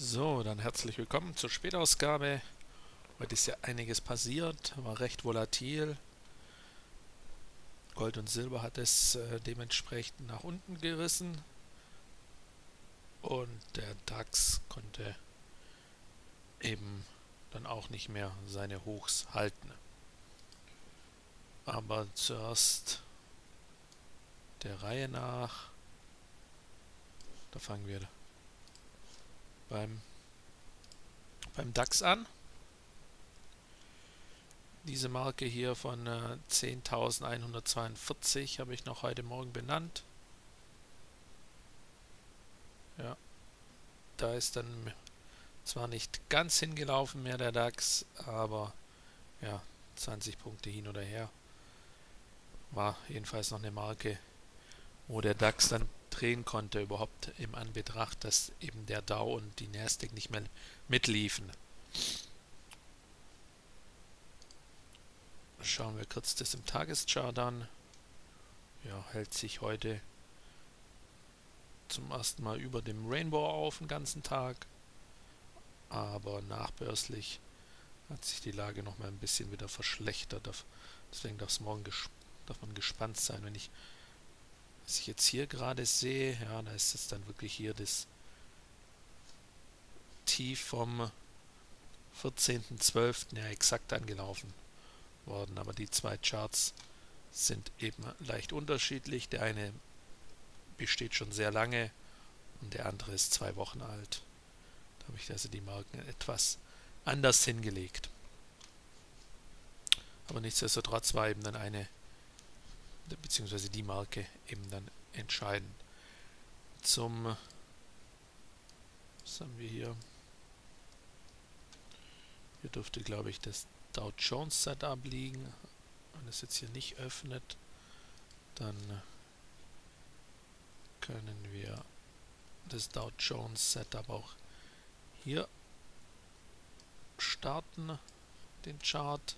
So, dann herzlich willkommen zur Spätausgabe. Heute ist ja einiges passiert, war recht volatil. Gold und Silber hat es dementsprechend nach unten gerissen und der DAX konnte eben dann auch nicht mehr seine Hochs halten. Aber zuerst der Reihe nach, da fangen wir beim DAX an. Diese Marke hier von 10.142 habe ich noch heute Morgen benannt. Ja, da ist dann zwar nicht ganz hingelaufen mehr der DAX, aber ja, 20 Punkte hin oder her. War jedenfalls noch eine Marke, wo der DAX dann drehen konnte, überhaupt im Anbetracht, dass eben der Dow und die Nasdaq nicht mehr mitliefen. Schauen wir kurz das im Tageschart an. Ja, hält sich heute zum ersten Mal über dem Rainbow auf den ganzen Tag. Aber nachbörslich hat sich die Lage noch mal ein bisschen wieder verschlechtert. Deswegen darf man gespannt sein. Was ich jetzt hier gerade sehe, ja, da ist es dann wirklich hier das Tief vom 14.12. ja exakt angelaufen worden. Aber die zwei Charts sind eben leicht unterschiedlich. Der eine besteht schon sehr lange und der andere ist 2 Wochen alt. Da habe ich also die Marken etwas anders hingelegt. Aber nichtsdestotrotz war eben dann beziehungsweise die Marke eben dann entscheidend. Was haben wir hier? Hier dürfte, glaube ich, das Dow Jones Setup liegen. Wenn es jetzt hier nicht öffnet, dann können wir das Dow Jones Setup auch hier starten, den Chart.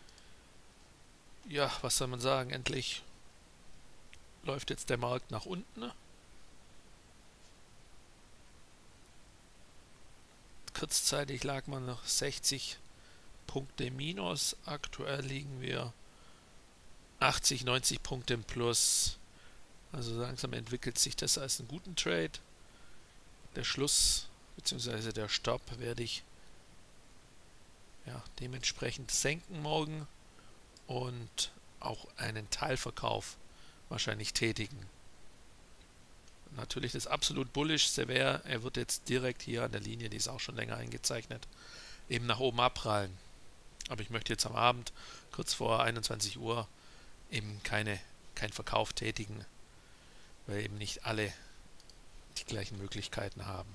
Ja, was soll man sagen? Endlich läuft jetzt der Markt nach unten. Kurzzeitig lag man noch 60 Punkte minus. Aktuell liegen wir 80, 90 Punkte im Plus. Also langsam entwickelt sich das als einen guten Trade. Der Schluss bzw. der Stopp werde ich ja dementsprechend senken morgen und auch einen Teilverkauf wahrscheinlich tätigen. Natürlich das absolut bullischste wäre, er wird jetzt direkt hier an der Linie, die ist auch schon länger eingezeichnet, eben nach oben abprallen. Aber ich möchte jetzt am Abend, kurz vor 21 Uhr, eben keinen Verkauf tätigen, weil eben nicht alle die gleichen Möglichkeiten haben.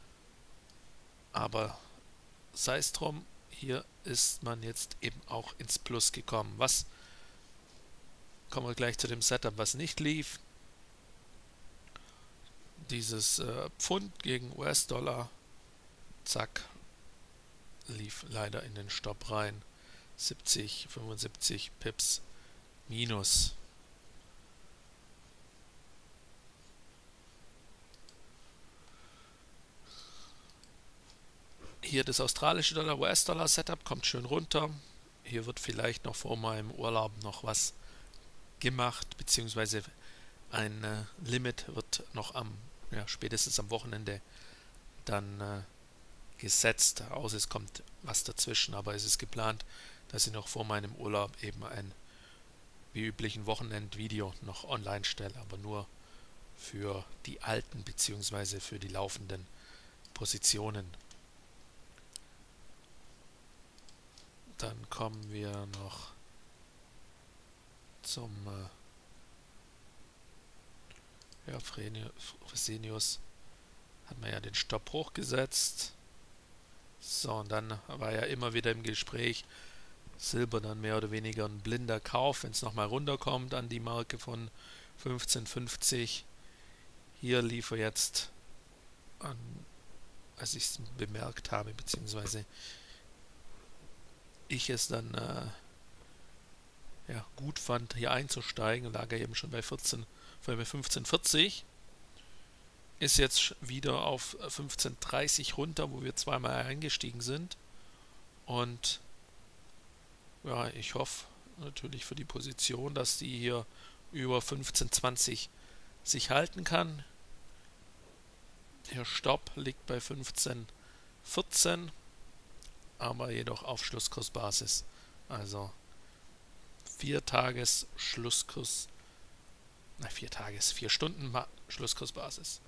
Aber sei es drum, hier ist man jetzt eben auch ins Plus gekommen. Kommen wir gleich zu dem Setup, was nicht lief. Dieses Pfund gegen US-Dollar, zack, lief leider in den Stopp rein. 70, 75 Pips minus. Hier das australische Dollar-US-Dollar-Setup kommt schön runter. Hier wird vielleicht noch vor meinem Urlaub noch was gemacht, beziehungsweise ein Limit wird noch spätestens am Wochenende dann gesetzt. Außer es kommt was dazwischen, aber es ist geplant, dass ich noch vor meinem Urlaub eben ein wie üblichen Wochenendvideo noch online stelle, aber nur für die alten beziehungsweise für die laufenden Positionen. Dann kommen wir noch zum Fresenius hat man ja den Stopp hochgesetzt. So, und dann war ja immer wieder im Gespräch, Silber dann mehr oder weniger ein blinder Kauf, wenn es nochmal runterkommt an die Marke von 15,50. Hier lief er jetzt an, als ich es bemerkt habe, beziehungsweise ich es dann gut fand, hier einzusteigen, lag er eben schon bei 15,40. ist jetzt wieder auf 15,30 runter, wo wir zweimal eingestiegen sind. Und ja, ich hoffe natürlich für die Position, dass die hier über 15,20 sich halten kann. Der Stopp liegt bei 15,14, aber jedoch auf Schlusskursbasis. Also 4 Stunden Schlusskursbasis.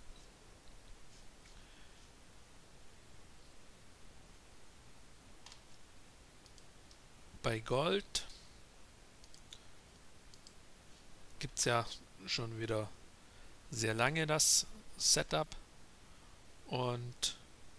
Bei Gold gibt es ja schon wieder sehr lange das Setup und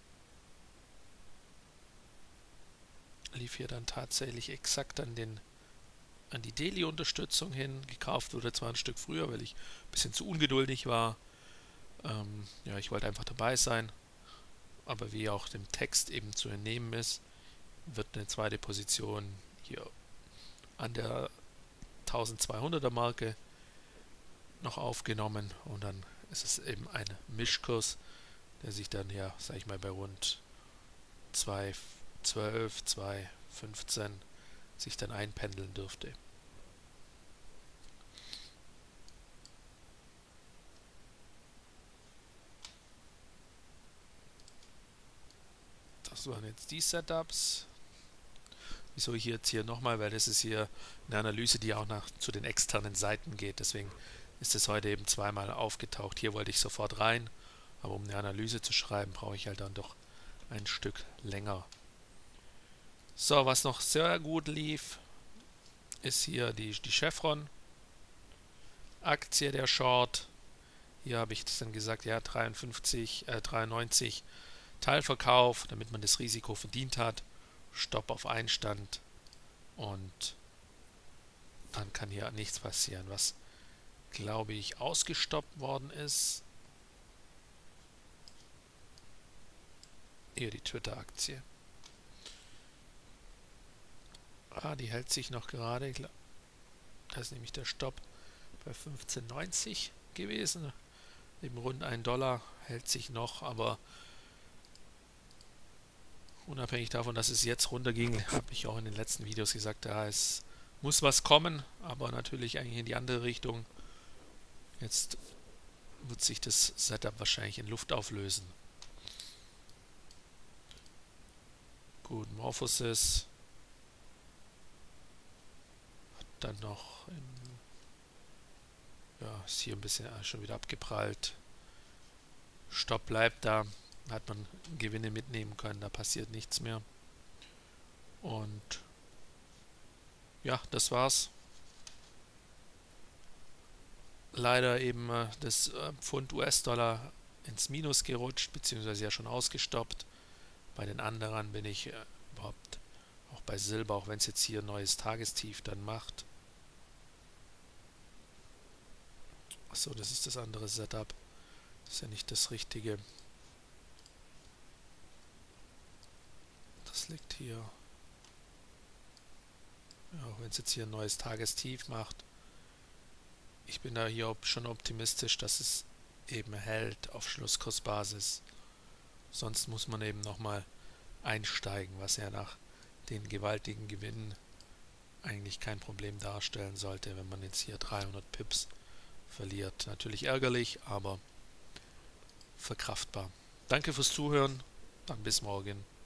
lief hier dann tatsächlich exakt an die Daily-Unterstützung hin. Gekauft wurde zwar ein Stück früher, weil ich ein bisschen zu ungeduldig war. Ja, ich wollte einfach dabei sein, aber wie auch dem Text eben zu entnehmen ist, wird eine zweite Position hier an der 1200er Marke noch aufgenommen und dann ist es eben ein Mischkurs, der sich dann ja, sag ich mal, bei rund 2,12, 2,15 sich dann einpendeln dürfte. Das waren jetzt die Setups. Wieso ich jetzt hier nochmal, weil das ist hier eine Analyse, die auch zu den externen Seiten geht. Deswegen ist es heute eben zweimal aufgetaucht. Hier wollte ich sofort rein, aber um eine Analyse zu schreiben, brauche ich halt dann doch ein Stück länger. So, was noch sehr gut lief, ist hier die Chevron Aktie der Short. Hier habe ich dann gesagt, ja, 93 Teilverkauf, damit man das Risiko verdient hat. Stopp auf Einstand und dann kann hier nichts passieren. Was, glaube ich, ausgestoppt worden ist. Hier die Twitter-Aktie. Die hält sich noch gerade. Da ist nämlich der Stopp bei 15,90 gewesen. Eben rund $1 hält sich noch, aber unabhängig davon, dass es jetzt runterging, habe ich auch in den letzten Videos gesagt, ja, es muss was kommen, aber natürlich eigentlich in die andere Richtung. Jetzt wird sich das Setup wahrscheinlich in Luft auflösen. Gut, Morphosis hat dann noch ja, ist hier ein bisschen schon wieder abgeprallt. Stopp bleibt da, hat man Gewinne mitnehmen können, da passiert nichts mehr. Und ja, das war's. Leider eben das Pfund US-Dollar ins Minus gerutscht, beziehungsweise ja schon ausgestoppt. Bei den anderen bin ich überhaupt auch bei Silber, auch wenn es jetzt hier ein neues Tagestief dann macht. Achso, das ist das andere Setup. Das ist ja nicht das richtige. Das liegt hier. Ja, auch wenn es jetzt hier ein neues Tagestief macht. Ich bin da hier schon optimistisch, dass es eben hält auf Schlusskursbasis. Sonst muss man eben nochmal einsteigen, was ja nach den gewaltigen Gewinnen eigentlich kein Problem darstellen sollte, wenn man jetzt hier 300 Pips verliert. Natürlich ärgerlich, aber verkraftbar. Danke fürs Zuhören, dann bis morgen.